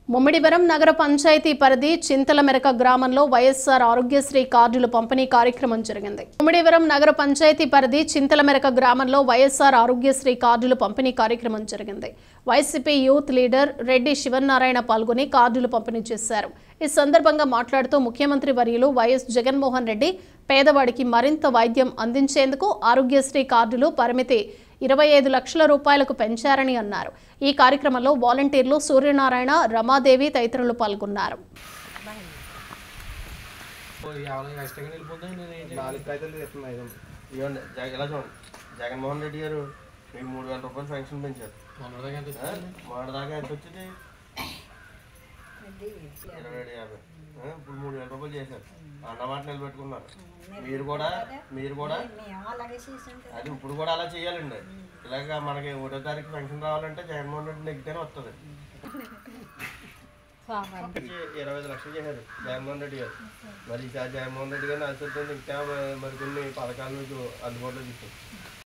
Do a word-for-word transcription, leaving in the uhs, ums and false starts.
ముమ్మిడివరం నగర పంచాయతీ పరిధి చింతలమెరక గ్రామంలో వైఎస్ఆర్ ఆరోగ్యశ్రీ కార్డుల పంపిణీ కార్యక్రమం జరిగింది. ముమ్మిడివరం నగర పంచాయతీ పరిధి చింతలమెరక గ్రామంలో వైఎస్ఆర్ ఆరోగ్యశ్రీ కార్డుల పంపిణీ కార్యక్రమం జరిగింది. వైసీపీ యూత్ లీడర్ రెడ్డి శివనారాయణ పాల్గొని కార్డులు పంపిణీ చేశారు. ఈ సందర్భంగా మాట్లాడుతూ ముఖ్యమంత్రి వర్యులు వైఎస్ జగన్మోహన్ రెడ్డి పేదవాడికి మరింత వైద్యం అందించేందుకు ఆరోగ్యశ్రీ కార్డులు పరిమితి ఇరవై ఐదు లక్షల రూపాయలకు పెంచారని అన్నారు. ఈ కార్యక్రమంలో వాలంటీర్లు సూర్యనారాయణ, రమాదేవి తదితరులు పాల్గొన్నారు. జగన్మోహన్ రెడ్డి గారు మీకు మూడు వేల రూపాయలు పెన్షన్ పెంచారు. మొన్నదాకా ఎంత వచ్చింది? ఇరవై ఏడు యాభై ఇప్పుడు మూడు వేల రూపాయలు చేశారు. అన్నమాట నిలబెట్టుకున్నారు. మీరు కూడా మీరు కూడా అది ఇప్పుడు కూడా అలా చేయాలండి. ఇలాగ మనకి ఒకటో తారీఖు పెన్షన్ రావాలంటే జగన్మోహన్ రెడ్డి నెగ్గితేనే వస్తుంది. ఇరవై ఐదు లక్షలు చేశారు జగన్మోహన్ రెడ్డి గారు. మరి ఈసారి జగన్మోహన్ రెడ్డి గారిని ఆశిస్తుంది ఇంకా మరికొన్ని పథకాలు మీకు అందుబాటులో తీసుకొచ్చారు.